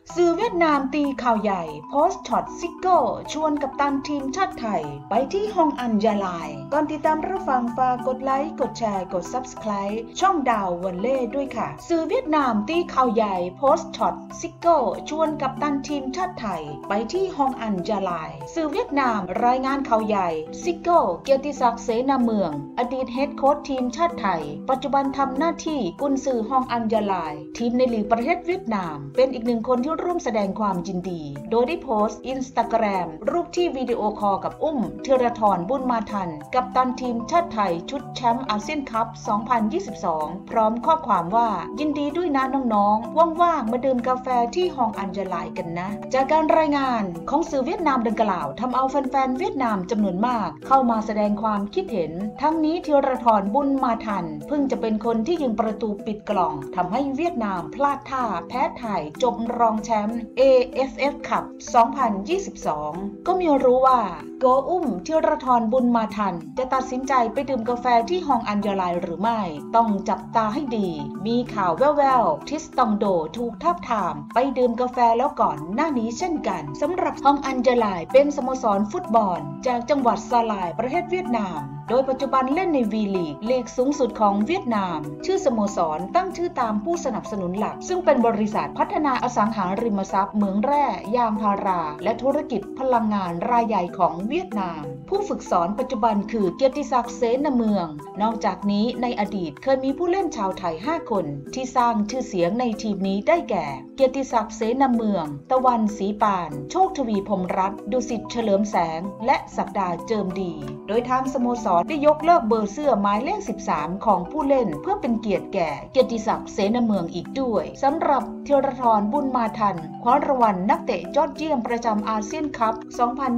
สื่อเวียดนามตีข่าวใหญ่โพสต์ช็อตซิโก้ชวนกัปตันทีมชาติไทยไปที่ฮองอัญญาลายก่อนติดตามรับฟังฝากกดไลค์กดแชร์กด Subscribe ช่องดาววันเล่ด้วยค่ะสื่อเวียดนามตีข่าวใหญ่โพสต์ช็อตซิโก้ชวนกัปตันทีมชาติไทยไปที่ฮองอัญญาลายสื่อเวียดนามรายงานข่าวใหญ่ซิโก้เกียรติศักดิ์เสนาเมืองอดีตเฮดโค้ชทีมชาติไทยปัจจุบันทำหน้าที่กุนซือฮองอัญญาลายทีมในลีกประเทศเวียดนามเป็นอีกหนึ่งคนที่ร่วมแสดงความยินดีโดยได้โพสต์ Instagram รูปที่วิดีโอคอลกับอุ้มธีรทรบุญมาทันกัปตันทีมชาติไทยชุดแชมป์อาเซียนคัพ 2022 พร้อมข้อความว่ายินดีด้วยนะน้องๆว่างๆมาดื่มกาแฟที่ฮองอัญญาลายกันนะจากการรายงานของสื่อเวียดนามดังกล่าวทำเอาแฟนๆเวียดนามจำนวนมากเข้ามาแสดงความคิดเห็นทั้งนี้ธีรทรบุญมาทันเพิ่งจะเป็นคนที่ยิงประตูปิดกล่องทำให้เวียดนามพลาดท่าแพ้ไทยจบรองแชมป์ AFF คัพ 2022 ก็ไม่รู้ว่าโกอุ้มธีรทรบุญมาทันจะตัดสินใจไปดื่มกาแฟที่ฮองอัญญาลายหรือไม่ต้องจับตาให้ดีมีข่าวแว่วๆทิสตองโดถูกทาบทามไปดื่มกาแฟแล้วก่อนหน้านี้เช่นกันสำหรับฮองอัญญาลายเป็นสโมสรฟุตบอลจากจังหวัดซาลายประเทศเวียดนามโดยปัจจุบันเล่นในวีลีกสูงสุดของเวียดนามชื่อสโมสรตั้งชื่อตามผู้สนับสนุนหลักซึ่งเป็นบริษัทพัฒนาอสังหาริมทรัพย์เหมืองแร่ยางพาราและธุรกิจพลังงานรายใหญ่ของเวียดนามผู้ฝึกสอนปัจจุบันคือเกียรติศักดิ์เสนาเมืองนอกจากนี้ในอดีตเคยมีผู้เล่นชาวไทย5คนที่สร้างชื่อเสียงในทีมนี้ได้แก่เกียรติศักดิ์เสนาเมืองตะวันศรีปานโชคทวีพรหมรัตน์ดุสิตเฉลิมแสงและศักดาเจิมดีโดยทางสโมสรได้ยกเลิกเบอร์เสื้อหมายเลข13ของผู้เล่นเพื่อเป็นเกียรติแก่เกียรติศักดิ์เสนาเมืองอีกด้วยสำหรับธีรทรบุญมาทันคว้ารางวัลนักเตะยอดเยี่ยมประจำอาเซียนคัพ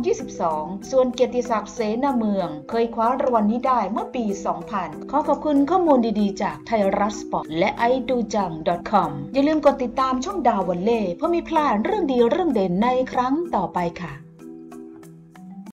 2022 ส่วนเกียรติศักดิ์เสนาเมืองเคยคว้ารางวัลนี้ได้เมื่อปี 2000 ขอขอบคุณข้อมูลดีๆจากไทยรัฐสปอร์ตและ iDoJang.com อย่าลืมกดติดตามช่องดาววันเล่เพื่อไม่พลาดเรื่องดีเรื่องเด่นในครั้งต่อไปค่ะ